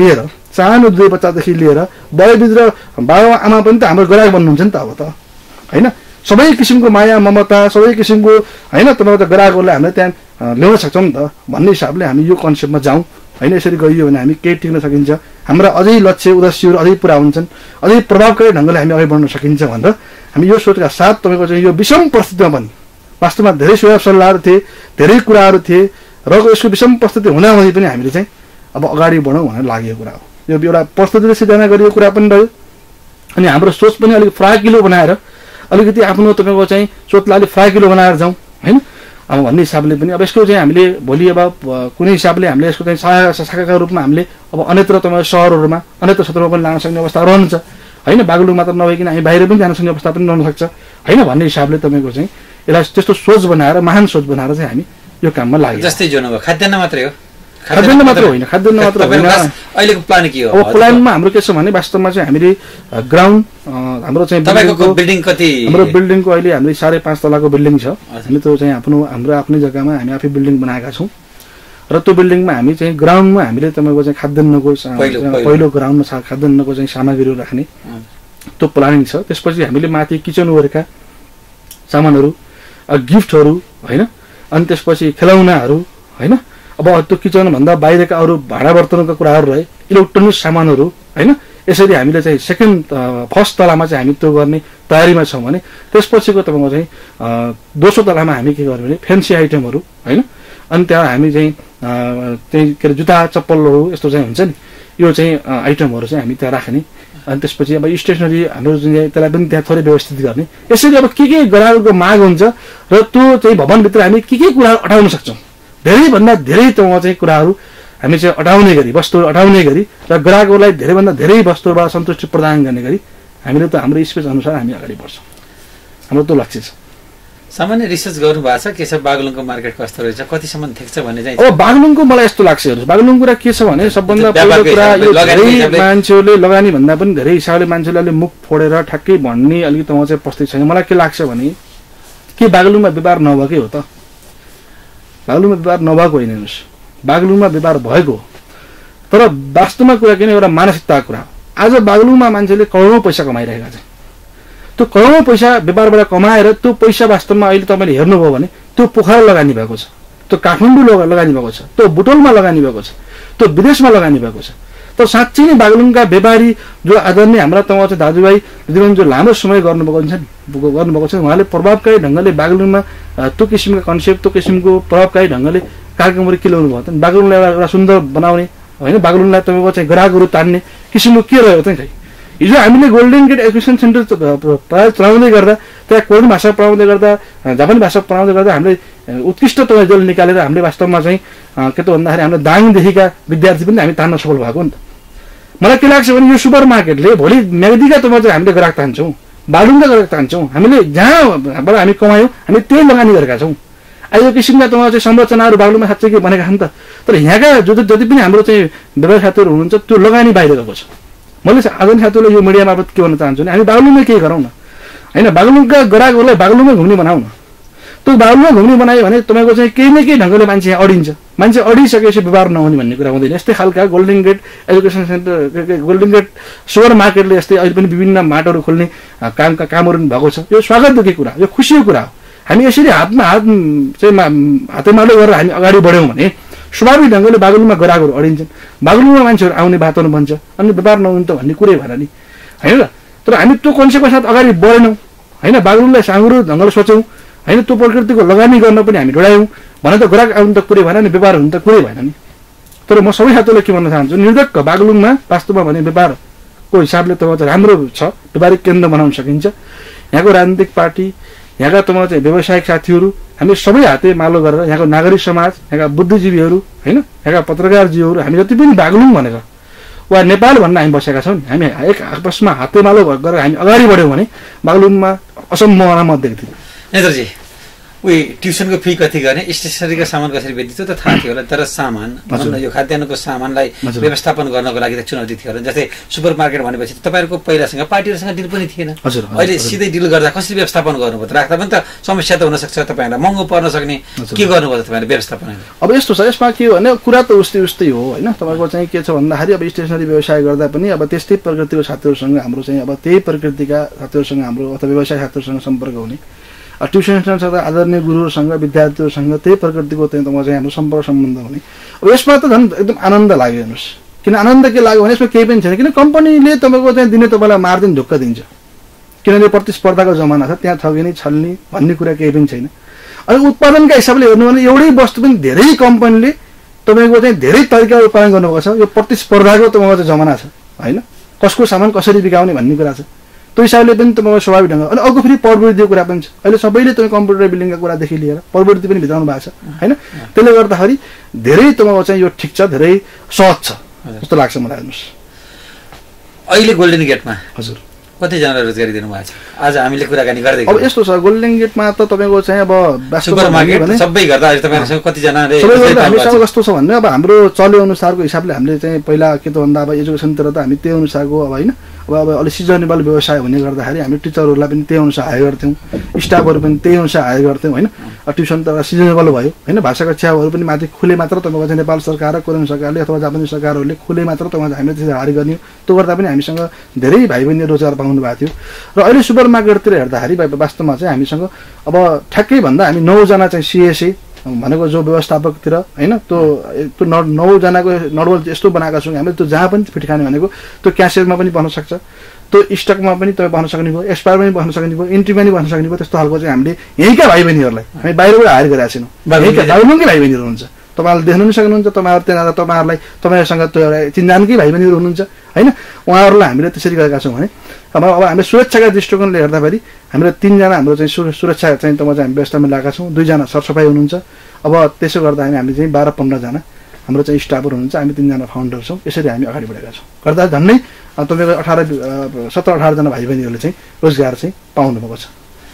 सानो 2 बच्चादेखि लिएर वयोवृद्ध र बाबा आमा पनि त हाम्रो ग्राहक बन्नुहुन्छ नि त अब त हैन सबै किसिमको माया ममता सबै किसिमको हैन तपाईको त ग्राहकहरूलाई हामीले त्यहाँ ल्याउन सक्छौँ नि त भन्ने हिसाबले हामी यो कन्सेप्टमा जाउँ हैन यसरी गइयो भने हामी केही टिक्न सकिन्छ हाम्रा अझै लक्ष्य उद्देश्यहरू अझै पुरा हुन्छन् अझै प्रभावकारी ढङ्गले हामी अगाडि बढ्न सकिन्छ भनेर हामी यो सोचका साथ तपाईको चाहिँ यो विषम परिस्थितिमा पनि वास्तवमा धेरै सुझाव सल्लाहहरू थिए धेरै कुराहरू थिए र यसको विषम परिस्थिति हुँदाहुँदै पनि हामीले चाहिँ अब अगाडि बढौँ भनेर लागेको कुरा हो यो एउटा प्रस्तुतिले सिर्जना गरिएको कुरा पनि रह्यो अनि हाम्रो सोच पनि अलिक फ्राकिलो बनाएर अलिकति आफ्नो तपाईको चाहिँ सोचलाई अलिक फ्राकिलो बनाएर जाउँ हैन अब भन्ने हिसाबले पनि अब यसको चाहिँ हामीले भोलि अब कुनै हिसाबले हामीले यसको चाहिँ शाखाका रूपमा हामीले अब अन्यत्र तपाईँ सहरहरूमा अन्यत्र क्षेत्रमा पनि लान सक्ने अवस्था रहन्छ हैन बागलुङ मात्र नभइकन हामी बाहिर पनि जान सक्ने अवस्था पनि रहन सक्छ हैन भन्ने हिसाबले तपाईको चाहिँ यसलाई त्यस्तो सोच बनाएर महान सोच बनाएर चाहिँ हामी यो काममा लाग्यौँ
जस्तै जोड्नु भयो खाद्यान्न मात्रै हो
खाद्यान्न मात्र होइन
अहिलेको प्लान के हो
अब प्लानमा हाम्रो के छ भने वास्तवमा चाहिँ हामीले ग्राउन्ड हाम्रो चाहिँ
बिल्डिङ कति
हाम्रो बिल्डिङको अहिले हामीले 5.5 तलाको बिल्डिङ छ हामी त्यो चाहिँ हाम्रो आफ्नै जग्गामा हामी आफै बिल्डिङ बनाएका छौँ र त्यो बिल्डिङमा हामी चाहिँ ग्राउन्डमा हामीले तपाईको चाहिँ खाद्यान्नको पहिलो ग्राउन्डमा खाद्यान्नको चाहिँ सामग्रीहरू राख्ने त्यो प्लानिङ छ त्यसपछि हामीले माथि किचनवेयरका सामानहरू गिफ्टहरू हैन अनि त्यसपछि खेलौनाहरू हैन अब त्यो किचन भन्दा बाहिरका अरू भाडा बर्तनका कुराहरू रहे इलेक्ट्रोनिक सामानहरू हैन यसरी हामीले चाहिँ फर्स्ट तलामा चाहिँ हामी त्यो गर्ने तयारीमा छौँ भने त्यसपछिको तपाईँको चाहिँ दोस्रो तलामा हामी के गर्यो भने फ्यान्सी आइटमहरू हैन अनि त्यहाँ हामी चाहिँ के अरे जुत्ता चप्पलहरू यस्तो चाहिँ हुन्छ नि यो चाहिँ आइटमहरू चाहिँ हामी त्यहाँ राख्ने अनि त्यसपछि अब स्टेसनरी हाम्रो जुन त्यसलाई पनि त्यहाँ थोरै व्यवस्थित गर्ने यसरी अब के ग्राहकको माग हुन्छ र त्यो चाहिँ भवनभित्र हामी के कुराहरू अटाउन सक्छौँ धेरैभन्दा धेरै त्यो चाहिँ कुराहरू हामी चाहिँ अटाउने गरी वस्तुहरू अटाउने गरी र ग्राहकहरूलाई धेरैभन्दा धेरै वस्तुबाट सन्तुष्टि प्रदान गर्ने गरी हामीले त हाम्रो स्पेस अनुसार हामी अगाडि बढ्छौँ हाम्रो त्यो लक्ष्य छ
सामान्य रिसर्च गर्नु भएको छ के छ बागलुङको मार्केट कस्तो रहेछ कतिसम्म ठेक्छ भन्ने चाहिँ
अब बागलुङको मलाई यस्तो लाग्छ हेर्नुहोस् बागलुङको कुरा के छ भने सबभन्दा पहिलो कुरा यो धेरै मान्छेहरूले लगानी भन्दा पनि धेरै हिसाबले मान्छेले अलि मुख फोडेर ठ्याक्कै भन्ने अलिकति तँ चाहिँ प्रस्तुत छैन मलाई के लाग्छ भने के बागलुङमा व्यापार नभएकै हो त बागलुङमा व्यापार नभएको होइन हेर्नुहोस् बागलुङमा व्यापार भएको तर वास्तवमा कुरा किन एउटा मानसिकताको कुरा हो आज बागलुङमा मान्छेले करोडौँ पैसा कमाइरहेका छन् त्यो करोडौँ पैसा व्यापारबाट कमाएर त्यो पैसा वास्तवमा अहिले तपाईँले हेर्नुभयो भने त्यो पोखरा लगानी भएको छ त्यो काठमाडौँ लगानी भएको छ त्यो बुटोलमा लगानी भएको छ त्यो विदेशमा लगानी भएको छ तर साँच्चै नै बागलुङका व्यापारी जो आदरणीय हाम्रा तँ चाहिँ दाजुभाइ दिदीबहिनी जो लामो समय गर्नुभएको छ उहाँले प्रभावकारी ढङ्गले बागलुङमा त्यो किसिमको कन्सेप्ट त्यो किसिमको प्रभावकारी ढङ्गले कार्यक्रमहरू के ल्याउनु भयो त बागलुङलाई एउटा सुन्दर बनाउने होइन बागलुङलाई तपाईँको चाहिँ ग्राहकहरू तान्ने किसिमको के रह्यो त खै हिजो हामीले गोल्डन गेट एजुकेसन सेन्टर प्रायः चलाउँदै गर्दा त्यहाँ कोरियन भाषा पढाउँदै गर्दा जापानी भाषा पढाउँदै गर्दा हामीले उत्कृष्ट जल निकालेर हामीले वास्तवमा चाहिँ के त भन्दाखेरि हाम्रो दाङदेखिका विद्यार्थी पनि हामी तान्न सफल भएको नि त मलाई के लाग्छ भने यो सुपर मार्केटले भोलि म्याग्दीका तपाईँ चाहिँ हामीले ग्राहक तान्छौँ बागलुङका ग्राहक तान्छौँ हामीले जहाँबाट हामी कमायौँ हामी त्यही लगानी गरेका छौँ आज यो किसिमका तपाईँ चाहिँ संरचनाहरू बागलुङमा साँच्चै के बनेका छन् त तर यहाँका जति पनि हाम्रो चाहिँ व्यवसाय साथीहरू हुनुहुन्छ त्यो लगानी बाहिर गएको छ मैले आदरणीय साथीहरूले यो मिडिया मार्फत के भन्न चाहन्छु भने हामी बागलुङमै केही गरौँ न होइन बागलुङका ग्राहकहरूलाई बागलुङमै घुम्ने बनाउँ न त्यो बागलुङमा घुम्ने बनायो भने तपाईँको चाहिँ केही न केही ढङ्गले मान्छे यहाँ अडिन्छ मान्छे अडिसकेपछि व्यापार नहुने भन्ने कुरा हुँदैन यस्तै खालका golden gate education centre golden gate super मार्केटले यस्तै अहिले पनि विभिन्न माटहरू खोल्ने कामहरू भएको छ यो स्वागतयोग्य कुरा यो खुसीको कुरा हो हामी यसरी हातमा हात चाहिँ हातेमालो गरेर हामी अगाडि बढ्यौँ भने स्वाभाविक ढङ्गले बागलुङमा ग्राहकहरू अडिन्छन् बागलुङमा मान्छेहरू आउने वातावरण बन्छ अनि व्यापार नहुने त भन्ने कुरै भएन नि होइन र तर हामी त्यो कन्सेप्टको साथ अगाडि बढेनौँ होइन बागलुङलाई साँगुरो ढङ्गले सोच्यौँ होइन त्यो प्रकृतिको लगानी गर्न पनि हामी डरायौँ भने त ग्राहक आउनु त कुरै भएन नि व्यापार हुनु त कुरै भएन नि तर म सबै साथीहरूलाई के भन्न चाहन्छु निर्धक्क बागलुङमा वास्तवमा भने व्यापारको हिसाबले त राम्रो छ व्यापारिक केन्द्र बनाउन सकिन्छ यहाँको राजनीतिक पार्टी यहाँका तपाईँ चाहिँ व्यावसायिक साथीहरू हामी सबै हाते मालो गरेर यहाँको नागरिक समाज यहाँका बुद्धिजीवीहरू होइन यहाँका पत्रकारजीवीहरू हामी जति पनि बागलुङ भनेर वा नेपाल भनेर हामी बसेका छौँ नि हामी एक आपसमा हातेमालो गरेर हामी अगाडि बढ्यौँ भने बागलुङमा असम्भावना म देख्दिनँ
नेत्रजी उही ट्युसनको फी कति गर्ने, स्टेसनरीको सामान कसरी बेचिन्छ त थाहा थियो होला, तर सामान यो खाद्यान्नको सामानलाई व्यवस्थापन गर्नको लागि त चुनौती थियो होला। जस्तै सुपर मार्केट भनेपछि तपाईँहरूको पहिलासँग पार्टीहरूसँग डिल पनि थिएन, अहिले सिधै डिल गर्दा कसरी व्यवस्थापन गर्नुभयो त, राख्दा पनि त समस्या त हुनसक्छ, तपाईँहरूलाई महँगो पर्न सक्ने, के गर्नुभयो त तपाईँहरूले व्यवस्थापन?
अब यस्तो छ, यसमा के हो भने कुरा त उस्तै हो होइन। तपाईँको चाहिँ के छ भन्दाखेरि अब स्टेसनरी व्यवसाय गर्दा पनि अब त्यस्तै प्रकृतिको साथीहरूसँग हाम्रो चाहिँ अब त्यही प्रकृतिका साथीहरूसँग हाम्रो अथवा व्यवसाय साथीहरूसँग सम्पर्क हुने, ट्युसन सेन्टर आदरणीय गुरुहरूसँग विद्यार्थीहरूसँग त्यही प्रकृतिको चाहिँ हाम्रो सम्पर्क सम्बन्ध हुने। अब यसमा त झन् एकदम आनन्द लाग्यो हेर्नुहोस्। किन आनन्द के लाग्यो भने यसमा केही पनि छैन, किन कम्पनीले तपाईँको चाहिँ दिने तपाईँलाई मार्जिन ढुक्क दिन्छ, किनभने प्रतिस्पर्धाको जमाना छ, त्यहाँ ठगिने छल्ने भन्ने कुरा केही पनि छैन। अनि उत्पादनका हिसाबले हेर्नु भने एउटै वस्तु पनि धेरै कम्पनीले तपाईँको चाहिँ धेरै तरिका उत्पादन गर्नुपर्छ। यो प्रतिस्पर्धाको तपाईँको चाहिँ जमाना छ होइन, कसको सामान कसरी बिकाउने भन्ने कुरा छ, त्यो हिसाबले पनि तपाईँको स्वाभाविक ढङ्ग। अनि अर्को फेरि प्रवृत्तिको कुरा पनि छ, अहिले सबैले तपाईँ कम्प्युटर बिल्डिङका कुरादेखि लिएर प्रवृत्ति पनि भित्राउनु भएको छ होइन। त्यसले गर्दाखेरि धेरै तपाईँको चाहिँ यो ठिक छ, धेरै सहज छ जस्तो लाग्छ मलाई। हेर्नुहोस्
अहिले गोल्डन गेटमा
हजुर
कतिजना रोजगारी दिनुभएको छ? आज हामीले कुराकानी गर्दै
अब यस्तो छ, गोल्डन गेटमा त तपाईँको चाहिँ अब
सबै गर्दा तपाईँहरूसँग कतिजनाले
हामीसँग कस्तो छ भने अब हाम्रो चल्ने अनुसारको हिसाबले हामीले चाहिँ पहिला के त भन्दा अब एजुकेसनतिर त हामी त्यही अनुसारको अब होइन, अब अलिक सिजनेबल व्यवसाय हुने गर्दाखेरि हामी टिचरहरूलाई पनि त्यही अनुसार हायर गर्थ्यौँ, स्टाफहरू पनि त्यही अनुसार हायर गर्थ्यौँ होइन। ट्युसन त सिजनेबल भयो होइन, भाषा कक्षाहरू पनि माथि खुले मात्र तपाईँको चाहिँ नेपाल सरकार र कोरियन सरकारले अथवा जापानिज सरकारहरूले खुले मात्र तपाईँको हामीले त्यसरी हायर गर्ने, त्यो गर्दा पनि हामीसँग धेरै भाइ बहिनी रोजगार पाउनु भएको थियो। र अहिले सुपर मार्केटतिर हेर्दाखेरि वास्तवमा चाहिँ हामीसँग अब ठ्याक्कै भन्दा हामी 9 जना चाहिँ सिएसए भनेको जो व्यवस्थापकतिर होइन, त्यो 9 जनाको नडवल यस्तो बनाएका छौँ हामीले, त्यो जहाँ पनि फिट खाने भनेको त्यो क्यासियरमा पनि बन्न सक्छ, त्यो स्टकमा पनि तपाईँ बन्न सक्ने भयो, एक्सपायर पनि बन्न सक्ने भयो, इन्ट्रीमा पनि बन्न सक्ने भयो। त्यस्तो खालको चाहिँ हामीले यहीँका भाइ बहिनीहरूलाई हामी बाहिरबाट हायर गरेका छैनौँ, यहीँका बाहिरकै भाइ बहिनीहरू हुनुहुन्छ, तपाईँहरूले देख्नु पनि सक्नुहुन्छ। तपाईँहरू त्यहाँ तपाईँहरूलाई तपाईँहरूसँग त्यो एउटा चिन्जानकै भाइ बहिनीहरू हुनुहुन्छ होइन, उहाँहरूलाई हामीले त्यसरी गरेका छौँ भने अब हामीले सुरक्षाका दृष्टिकोणले हेर्दाखेरि हामीले 3 जना हाम्रो चाहिँ सुरक्षा चाहिँ तपाईँ चाहिँ हामी व्यवस्थामा ल्याएका छौँ, 2 जना सरसफाइ हुनुहुन्छ। अब त्यसो गर्दा हामी चाहिँ 12-15 जना हाम्रो चाहिँ स्टाफहरू हुनुहुन्छ, हामी 3 जना फाउन्डर छौँ। यसरी हामी अगाडि बढेका छौँ, गर्दा झन्डै तपाईँको 17-18 जना भाइ बहिनीहरूले चाहिँ रोजगार चाहिँ पाउनुभएको छ।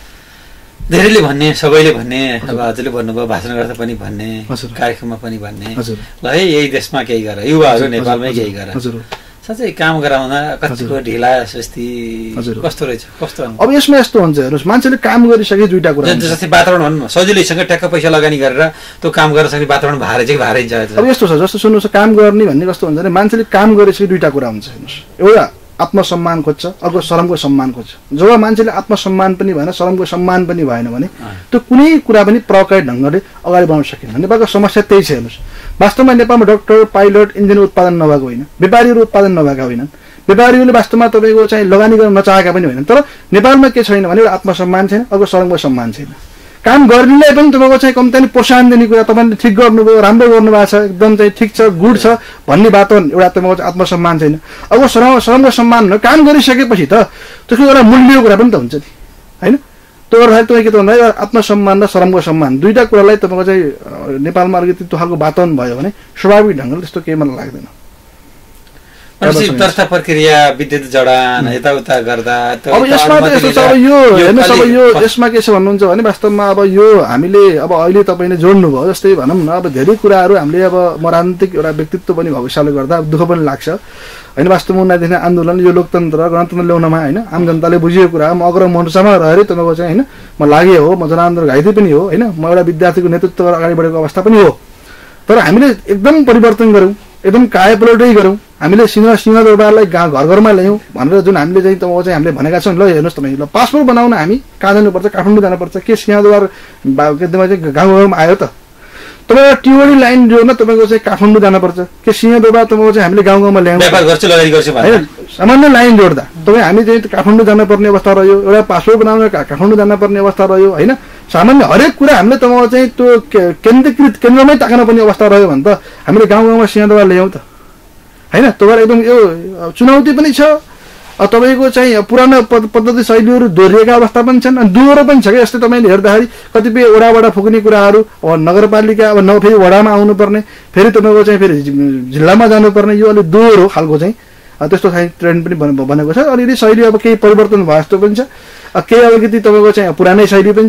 धेरैले भन्ने, सबैले भन्ने, अब हजुरले भन्नुभयो भाषण गर्दा पनि भन्ने, कार्यक्रममा पनि भन्ने, ल है यही देशमा केही गर, युवाहरू नेपालमै केही गर, साँच्चै काम गराउँदा कतिको ढिला सुस्ती कस्तो रहेछ, कस्तो?
अब यसमा यस्तो हुन्छ हेर्नुहोस्, मान्छेले काम गरिसके दुईटा कुरा,
जस्तै वातावरण भनौँ सजिलैसँग ट्याक्क पैसा लगानी गरेर त्यो काम गर्न सक्ने वातावरण भारिन्छ।
अब यस्तो छ, जस्तो सुन्नुहोस्, काम गर्ने भन्ने कस्तो हुन्छ भने मान्छेले काम गरिसके दुईटा कुरा हुन्छ हेर्नुहोस्, एउटा आत्मसम्मान खोज्छ, अर्को शरमको सम्मान खोज्छ। जब मान्छेले आत्मसम्मान पनि भएन, शरमको सम्मान पनि भएन भने त्यो कुनै कुरा पनि प्रभावकारी ढङ्गले अगाडि बढाउन सकिन्न। नेपालको समस्या त्यही छ हेर्नुहोस्। वास्तवमा नेपालमा डक्टर, पाइलट, इन्जिनियर उत्पादन नभएको होइन, व्यापारीहरू उत्पादन नभएका होइनन्, व्यापारीहरूले वास्तवमा तपाईँको चाहिँ लगानी गर्न नचाहेका पनि होइनन्, तर नेपालमा के छैन भने एउटा आत्मसम्मान छैन, अर्को शरमको सम्मान छैन। काम गर्नेलाई पनि तपाईँको चाहिँ कम्ती प्रोत्साहन दिने कुरा, तपाईँले ठिक गर्नुभयो, राम्रो गर्नुभएको छ, एकदम चाहिँ ठिक छ, गुड छ भन्ने वातावरण एउटा तपाईँको चाहिँ आत्मसम्मान छैन। अब शरमको सम्मान हो, काम गरिसकेपछि त त्यसको एउटा मूल्यको कुरा पनि त हुन्छ नि होइन। त्यो गर्दाखेरि तपाईँ के त भन्दा आत्मसम्मान र शरमको सम्मान दुईवटा कुरालाई तपाईँको चाहिँ नेपालमा अलिकति त्यो खालको वातावरण भयो भने स्वाभाविक ढङ्गले त्यस्तो केही मलाई लाग्दैन।
दर्ता प्रक्रिया, विद्युत जडान यताउता गर्दा
अब यसमा त यस्तो छ, अब यो हेर्नुहोस्, अब यो यसमा के छ भन्नुहुन्छ भने वास्तवमा अब यो हामीले अब अहिले तपाईँले जोड्नुभयो, जस्तै भनौँ न अब धेरै कुराहरू हामीले अब म राजनीतिक एउटा व्यक्तित्व पनि भएको हिसाबले गर्दा दुःख पनि लाग्छ होइन। वास्तवमा 19 आन्दोलन यो लोकतन्त्र गणतन्त्र ल्याउनमा होइन आम जनताले बुझेको कुरा, म अग्र मञ्चमा रहेर तपाईँको चाहिँ होइन म लागे हो, म जनआन्दोलन घाइते पनि हो होइन, म एउटा विद्यार्थीको नेतृत्व अगाडि बढेको अवस्था पनि हो। तर हामीले एकदम परिवर्तन गऱ्यौँ, एकदम कायापलटै गऱ्यौँ, हामीले सिंहदरबारलाई घर घरमा ल्यायौँ भनेर जुन हामीले चाहिँ तपाईँको चाहिँ हामीले भनेका छौँ। ल हेर्नुहोस् तपाईँ, ल पासपोर्ट बनाउन हामी कहाँ जानुपर्छ, काठमाडौँ जानुपर्छ, के सिंहदरबार चाहिँ गाउँमा आयो त? तपाईँको टिओडी लाइन जोड्न तपाईँको चाहिँ काठमाडौँ जानुपर्छ, के सिंहदरबार तपाईँको चाहिँ हामीले गाउँमा ल्यायौँ होइन। सामान्य लाइन जोड्दा तपाईँ हामी चाहिँ काठमाडौँ जानुपर्ने अवस्था रह्यो, एउटा पासपोर्ट बनाउन काठमाडौँ जानुपर्ने अवस्था रह्यो होइन। सामान्य हरेक कुरा हामीले तपाईँको चाहिँ त्यो केन्द्रमै ताक्नुपर्ने अवस्था रह्यो भने त हामीले गाउँमा सिंहदरबार ल्यायौँ त होइन। त्यो भएर एकदम यो चुनौती पनि छ। तपाईँको चाहिँ पुरानो पद्धति शैलीहरू दोहोरिएका अवस्था पनि छन्, अनि दोहोरो पनि छ कि यस्तै तपाईँले हेर्दाखेरि कतिपय वडाबाट फुक्ने कुराहरू अब नगरपालिका अब फेरि वडामा आउनुपर्ने, फेरि तपाईँको चाहिँ फेरि जिल्लामा जानुपर्ने, यो अलिक दोहोरो खालको चाहिँ त्यस्तो चाहिँ ट्रेन्ड पनि बनेको छ। अलिअलि शैली अब केही परिवर्तन भयो जस्तो पनि छ, केही अलिकति तपाईँको चाहिँ पुरानै शैली पनि छ।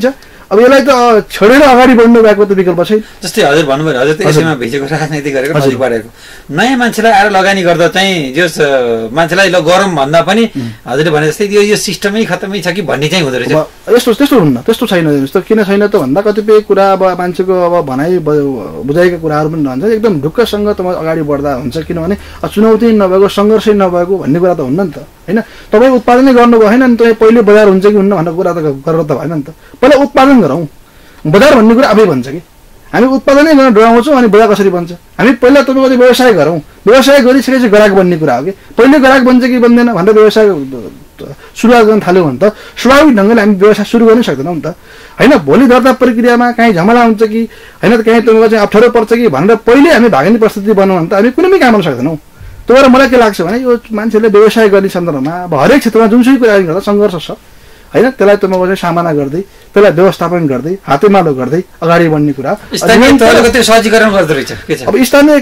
अब यसलाई त छोडेर अगाडि बढ्नु भएको त विकल्प छैन।
जस्तै हजुर भन्नुभयो हजुर त्यसैमा भिजेको राजनीति गरेको नजिक बढेको नयाँ मान्छेलाई आएर लगानी गर्दा चाहिँ जस मान्छेलाई ल गरौँ भन्दा पनि हजुरले भने जस्तै यो सिस्टमै खत्तमै छ कि भन्ने चाहिँ हुँदो रहेछ।
त्यस्तो हुन्न, त्यस्तो छैन। जस्तो किन छैन त भन्दा कतिपय कुरा अब मान्छेको अब भनाइ बुझाइका कुराहरू पनि रहन्छ, एकदम ढुक्कसँग तपाईँ अगाडि बढ्दा हुन्छ। किनभने चुनौती नभएको सङ्घर्षै नभएको भन्ने कुरा त हुन्न नि त होइन। तपाईँ उत्पादनै गर्नुभयो होइन नि, तपाईँ पहिले बजार हुन्छ कि हुन्न भन्ने कुरा त गरेर त भएन नि त। पहिला उत्पादन गरौँ, बजार भन्ने कुरा आफै भन्छ कि हामी उत्पादनै गर्न डराउँछौँ अनि बजार कसरी बन्छ। हामी पहिला तपाईँको व्यवसाय गरौँ, व्यवसाय गरिसकेपछि ग्राहक बन्ने कुरा हो कि पहिले ग्राहक बन्छ कि बन्दैन भनेर व्यवसाय सुरुवात गर्न थाल्यो भने त स्वाभाविक ढङ्गले हामी व्यवसाय सुरु गर्नै सक्दैनौँ नि त होइन। भोलि दर्ता प्रक्रियामा काहीँ झमला हुन्छ कि होइन, काहीँ तपाईँको चाहिँ अप्ठ्यारो पर्छ कि भनेर पहिले हामी भाग्ने प्रस्तुति बनाउँ भने त हामी कुनै पनि काम गर्न सक्दैनौँ। त्यही भएर मलाई के लाग्छ भने यो मान्छेले व्यवसाय गर्ने सन्दर्भमा अब हरेक क्षेत्रमा जुनसुकै कुरा गर्दा सङ्घर्ष छ होइन, त्यसलाई तपाईँको चाहिँ सामना गर्दै त्यसलाई व्यवस्थापन गर्दै हातेमालो गर्दै अगाडि बढ्ने कुरा।
सहजीकरण गर्दो रहेछ।
अब स्थानीय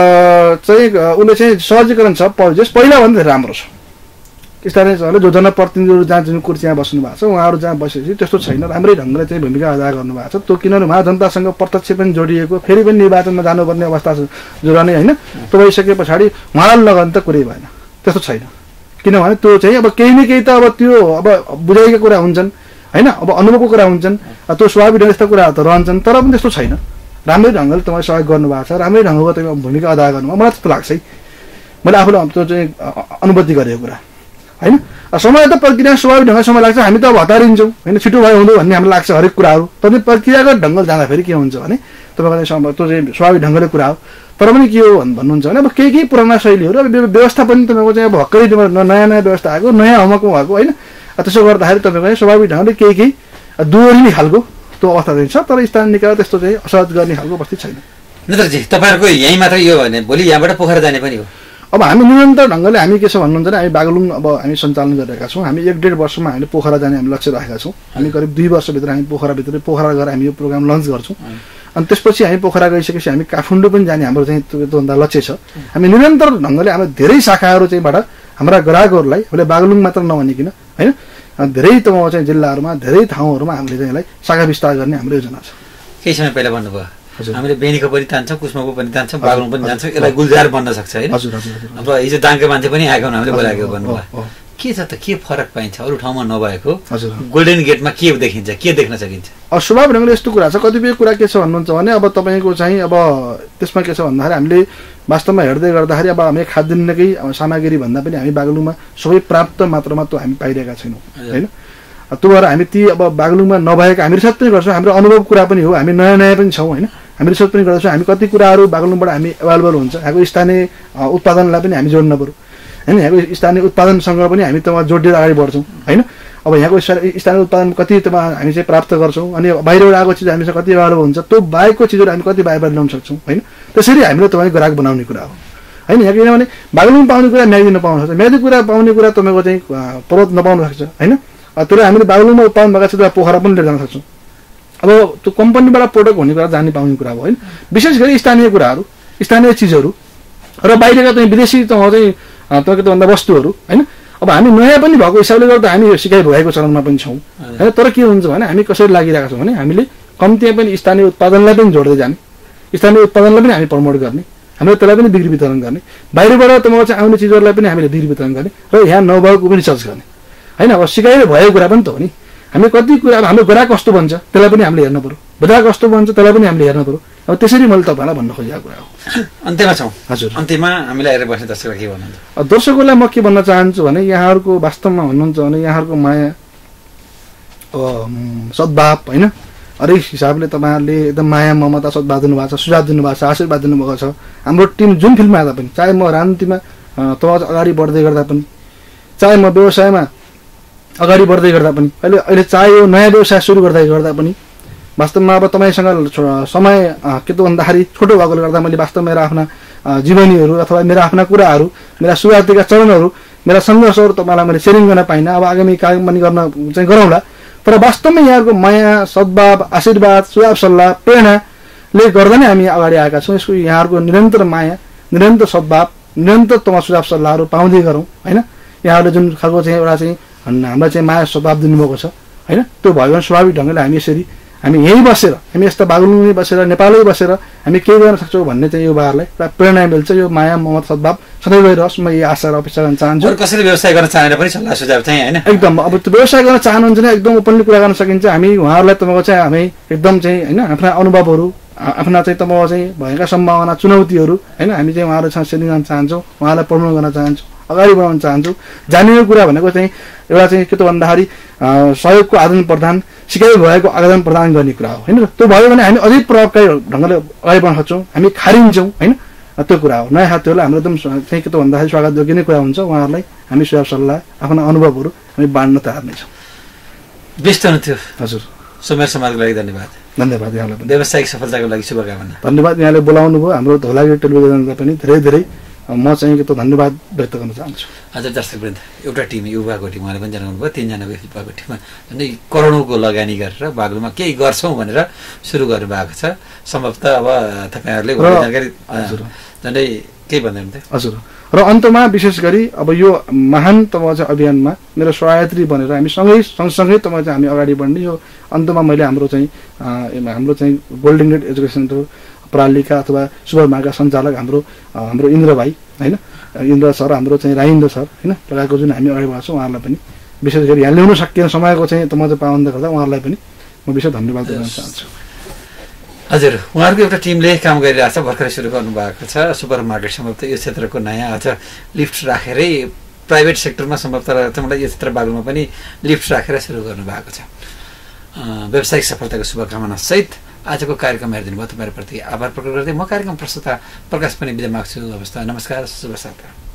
चाहिँ उसले चाहिँ सहजीकरण छ पहिला भन्दा धेरै राम्रो छ। स्थानीय तहले जो जनप्रतिनिधिहरू जहाँ जुन कुर्सीमा बस्नु भएको छ उहाँहरू जहाँ बसेपछि त्यस्तो छैन, राम्रै ढङ्गले चाहिँ भूमिका अदा गर्नुभएको छ। त्यो किनभने उहाँ जनतासँग प्रत्यक्ष पनि जोडिएको, फेरि पनि निर्वाचनमा जानुपर्ने अवस्था जोड्ने होइन। त्यो भइसके पछाडि उहाँलाई लगाउनु त कुरै भएन, त्यस्तो छैन। किनभने त्यो चाहिँ अब केही न केही त अब त्यो अब बुझाइका कुरा हुन्छन् होइन, अब अनुभवको कुरा हुन्छन्, त्यो स्वाभाविक यस्ता कुराहरू त रहन्छन्। तर पनि त्यस्तो छैन, राम्रै ढङ्गले तपाईँ सहयोग गर्नुभएको छ, राम्रै ढङ्गको तपाईँ भूमिका अदा गर्नुभयो। मलाई त्यस्तो लाग्छ है, मैले आफूले त्यो चाहिँ अनुभूति गरेको कुरा होइन। समय त प्रक्रिया स्वाभाविक ढङ्गले समय लाग्छ, हामी त अब हतारिन्छौँ होइन, छिटो भयो हुँदो भन्ने हामीलाई लाग्छ हरेक कुराहरू। तर प्रक्रियागत ढङ्गले जाँदाखेरि के हुन्छ भने तपाईँको चाहिँ त्यो चाहिँ स्वाभाविक ढङ्गले कुरा हो। तर पनि के हो भन्नुहुन्छ भने अब केही पुराना शैलीहरू अब व्यवस्था पनि तपाईँको चाहिँ अब भर्खरै नयाँ नयाँ व्यवस्था आएको, नयाँ हमको भएको होइन। त्यसो गर्दाखेरि तपाईँको स्वाभाविक ढङ्गले केही दोहोरिने खालको त्यो अवस्था चाहिँ छ। तर स्थानीय निकाय त्यस्तो चाहिँ असहज गर्ने खालको अवस्था छैन।
नेत्रजी तपाईँहरूको यहीँ मात्र यो भने भोलि यहाँबाट पोखरा जाने पनि हो?
अब हामी निरन्तर ढङ्गले हामी के छ भन्नुहुन्छ भने हामी बागलुङ अब हामी सञ्चालन गरिरहेका छौँ। हामी 1-1.5 वर्षमा हामीले पोखरा जाने हामी लक्ष्य राखेका छौँ। हामी करिब 2 वर्षभित्र हामी पोखरा गएर हामी यो प्रोग्राम लन्च गर्छौँ। अनि त्यसपछि हामी पोखरा गइसकेपछि हामी काठमाडौँ पनि जाने हाम्रो चाहिँ त्योभन्दा लक्ष्य छ। हामी निरन्तर ढङ्गले हाम्रो धेरै शाखाहरू चाहिँबाट हाम्रा ग्राहकहरूलाई हामीले बागलुङ मात्र नभनिकन होइन धेरै तपाईँको चाहिँ जिल्लाहरूमा धेरै ठाउँहरूमा हामीले चाहिँ यसलाई शाखा विस्तार गर्ने हाम्रो योजना छ।
केही समय पहिला भन्नुभयो हामीले बेनीको पनि तान्छौँ, कुस्माको पनि तान्छौँ, बागलुङ पनि जान्छौँ, यसलाई गुलजार बन्न सक्छ होइन। अब हिजो दाङको मान्छे पनि आएको हामीले बोलाएको भन्नुभयो। के छ त, के फरक पाइन्छ अरू ठाउँमा नभएको? गोल्डन गेटमा के देखिन्छ, के देख्न सकिन्छ?
अब स्वाभाविक ढङ्गले यस्तो कुरा छ, कतिपय कुरा के छ भन्नुहुन्छ भने अब तपाईँको चाहिँ अब त्यसमा के छ भन्दाखेरि हामीले वास्तवमा हेर्दै गर्दाखेरि अब हामी खाद्यान्नकै सामग्री भन्दा पनि हामी बागलुङमा सबै पर्याप्त मात्रामा त्यो हामी पाइरहेका छैनौँ होइन। त्यो भएर हामी ती अब बागलुङमा नभएका हामी रिसर्च पनि गर्छौँ, हाम्रो अनुभव कुरा पनि हो, हामी नयाँ पनि छौँ होइन। हामी रिसर्च पनि गर्छौँ, हामी कति कुराहरू बागलुङबाट हामी एभाइलेबल हुन्छ, यहाँको स्थानीय उत्पादनलाई पनि हामी जोड्न पऱ्यो होइन। यहाँको स्थानीय उत्पादनसँग पनि हामी त जोडिएर अगाडि बढ्छौँ होइन। अब यहाँको स्थानीय उत्पादन कति हामी चाहिँ प्राप्त गर्छौँ अनि बाहिरबाट आएको चिज हामीसँग कति एभाइलेबल हुन्छ, त्यो बाहेकको चिजहरू हामी कति बाहिर ल्याउन सक्छौँ होइन। त्यसरी हामीले तपाईँको ग्राहक बनाउने कुरा हो होइन। यहाँ किनभने बागलुङ पाउने कुरा म्याग्दी नपाउन सक्छ, म्याग्दी कुरा पाउने कुरा तपाईँको चाहिँ पर्वत नपाउन सक्छ होइन। तर हामीले बागलुङमा उत्पादन भएका चिजहरू पोखरा पनि लिएर जान सक्छौँ। अब त्यो कम्पनीबाट प्रोडक्ट हुने कुरा जाने पाउने कुरा हो होइन। विशेष गरी स्थानीय कुराहरू, स्थानीय चिजहरू र बाहिरका चाहिँ विदेशी चाहिँ तपाईँको त्योभन्दा वस्तुहरू होइन। अब हामी नयाँ पनि भएको हिसाबले गर्दा हामी सिकाइ भएको चरणमा पनि छौँ होइन। तर के हुन्छ भने हामी कसरी लागिरहेका छौँ भने हामीले कम्तीमा पनि स्थानीय उत्पादनलाई पनि जोड्दै जाने, स्थानीय उत्पादनलाई पनि हामी प्रमोट गर्ने, हामीले त्यसलाई पनि बिक्री वितरण गर्ने, बाहिरबाट तपाईँको चाहिँ आउने चिजहरूलाई पनि हामीले बिक्री वितरण गर्ने र यहाँ नभएको पनि रिसर्च गर्ने होइन। अब सिकाइ भएको कुरा पनि त हो नि। हामी कति कुरा हाम्रो ग्राहक कस्तो बन्छ त्यसलाई पनि हामीले हेर्नु पऱ्यो, बजार कस्तो बन्छ त्यसलाई पनि हामीले हेर्नु पऱ्यो। अब त्यसरी मैले तपाईँलाई भन्न खोजेको कुरा हो।
अन्त्यमा छौँ
हजुर,
अन्त्यमा हामीलाई हेरेर बस्ने दर्शकलाई के भन्नुहुन्छ?
दर्शकहरूलाई म के भन्न चाहन्छु भने यहाँहरूको वास्तवमा हुनुहुन्छ भने यहाँहरूको माया सद्भाव होइन, हरेक हिसाबले तपाईँहरूले एकदम माया ममता सद्भाव दिनुभएको छ, सुझाव दिनुभएको छ, आशीर्वाद दिनुभएको छ। हाम्रो टिम जुन फिल्डमा आउँदा पनि, चाहे म राजनीतिमा तपाईँ अगाडि बढ्दै गर्दा पनि, चाहे म व्यवसायमा अगाडि बढ्दै गर्दा पनि, अहिले चाहे यो नयाँ व्यवसाय सुरु गर्दा पनि वास्तवमा अब तपाईँसँग समय के त भन्दाखेरि छोटो भएकोले गर्दा मैले वास्तवमा मेरा आफ्ना जीवनीहरू अथवा मेरा आफ्ना कुराहरू, मेरा सुरुवातीका चरणहरू, मेरा सङ्घर्षहरू तपाईँलाई मैले सेयरिङ गर्न पाइनँ। अब आगामी काम पनि गर्न चाहिँ गरौँला। तर वास्तवमा यहाँको माया सद्भाव आशीर्वाद सुझाव सल्लाह प्रेरणाले गर्दा नै हामी अगाडि आएका छौँ। यसको यहाँहरूको निरन्तर माया, निरन्तर सद्भाव, निरन्तर तपाईँ सुझाव सल्लाहहरू पाउँदै गरौँ होइन। यहाँहरूले जुन खालको चाहिँ एउटा चाहिँ हामीलाई चाहिँ माया सद्भाव दिनुभएको छ होइन, त्यो भयो भने स्वाभाविक ढङ्गले हामी यसरी हामी यहीँ बसेर हामी यस्ता बागलुङमै बसेर नेपालै बसेर हामी केही गर्न सक्छौँ भन्ने चाहिँ युवाहरूलाई एउटा प्रेरणा मिल्छ। यो माया ममता सद्भाव सधैँ रहिरहोस्, म यही आशा र अपेक्षा गर्न चाहन्छु।
कसैले व्यवसाय गर्न चाहेर पनि सल्लाह सुझाव चाहिँ होइन
एकदम अब त्यो व्यवसाय गर्न चाहनुहुन्छ भने एकदम ओपनली कुरा गर्न सकिन्छ। हामी उहाँहरूलाई तपाईँको चाहिँ हामी एकदम चाहिँ होइन आफ्ना अनुभवहरू आफ्ना चाहिँ तपाईँको चाहिँ भएका सम्भावना चुनौतीहरू होइन हामी चाहिँ उहाँहरूसँग सेयरिङ गर्न चाहन्छौँ, उहाँलाई प्रमोट गर्न चाहन्छौँ, अगाडि बढाउन चाहन्छौँ। जानिने कुरा भनेको चाहिँ एउटा चाहिँ के त भन्दाखेरि सहयोगको आदान प्रदान सिकाइ भएको आदान प्रदान गर्ने कुरा हो होइन। त्यो भयो भने हामी अझै प्रभावकारी ढङ्गले अगाडि बढ्न सक्छौँ, हामी खारिन्छौँ होइन। त्यो कुरा हो। नयाँ साथीहरूलाई हाम्रो एकदम चाहिँ के त भन्दाखेरि स्वागत योग्य नै कुरा हुन्छ। उहाँहरूलाई हामी सुझाव सल्लाह आफ्ना अनुभवहरू हामी बाँड्न तयार नै छौँ।
व्यस्त हुनुहुन्थ्यो
हजुर।
समय समाजको लागि धन्यवाद।
धन्यवाद यहाँलाई पनि।
व्यावसायिक सफलताको लागि शुभकामना।
धन्यवाद यहाँले बोलाउनु भयो। हाम्रो धौलागिरी टेलिभिजनलाई पनि धेरै धेरै म चाहिँ के त धन्यवाद व्यक्त गर्न चाहन्छु।
हजुर दर्शकवृन्द, एउटा टिम युवाको टिम उहाँले पनि जनाउनु भयो, 3जना युवाको टिममा झन्डै करोडौँको लगानी गरेर बागलुङमा केही गर्छौँ भनेर सुरु गर्नुभएको छ। सम्भवतः अब तपाईँहरूले जानकारी झन्डै केही भन्नुहुन्थ्यो।
हजुर। र अन्तमा विशेष गरी अब यो महान तपाईँ चाहिँ अभियानमा मेरो सहयात्री बनेर हामी सँगसँगै तपाईँ चाहिँ हामी अगाडि बढ्ने यो अन्तमा मैले हाम्रो चाहिँ गोल्डन गेट एजुकेसन सेन्टर प्रालिका अथवा सुपरमार्टका सञ्चालक हाम्रो इन्द्र भाइ होइन, इन्द्र सर, हाम्रो चाहिँ राइन्द्र सर होइन लगाएको जुन हामी अगाडि बढ्छौँ उहाँहरूलाई पनि विशेष गरी यहाँ ल्याउन सकिएन समयको चाहिँ तपाईँ चाहिँ पाबन्द गर्दा उहाँहरूलाई पनि म विशेष धन्यवाद दिन चाहन्छु।
हजुर, उहाँहरूको एउटा टिमले काम गरिरहेको छ, भर्खरै सुरु गर्नुभएको छ। सुपर मार्केट सम्भवतः यो क्षेत्रको नयाँ अझ लिफ्ट राखेरै प्राइभेट सेक्टरमा सम्भवतः मलाई यो क्षेत्र बागलुङमा पनि लिफ्ट राखेर सुरु गर्नुभएको छ। व्यावसायिक सफलताको शुभकामना सहित आजको कार्यक्रम हेरिदिनु भयो, तपाईँहरूप्रति आभार प्रकट गर्दै म कार्यक्रम प्रस्तुता प्रकाश पनि बिदा माग्छु। अवस्था नमस्कार, शुभ साप्ताह।